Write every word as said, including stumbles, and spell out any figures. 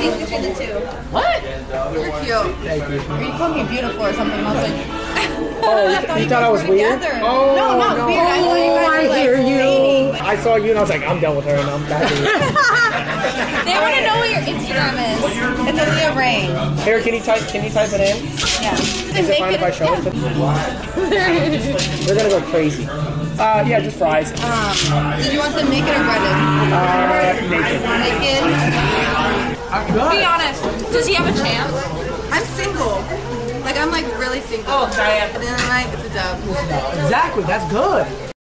think between the two. What? You're cute. Thank you. Or you called me beautiful or something, and I was like, Oh, you, I thought you you thought guys I was were weird? together. Oh, no, not no. weird. I thought you guys Oh, were I like hear you. dating. I saw you and I was like, I'm done with her and I'm back to you. They want to know what your Instagram is. It's Aaliyah Rain. Here, can you type? Can you type it in? Yeah. Is it fine if I show it to them? They're gonna go crazy. Uh, yeah, just fries. Um, did you want them naked or breaded? Uh, naked. Naked. Be honest. Does he have a chance? I'm single. Like, I'm like really single. Oh, Diane. At the end of the night, it's a dub. Exactly, that's good.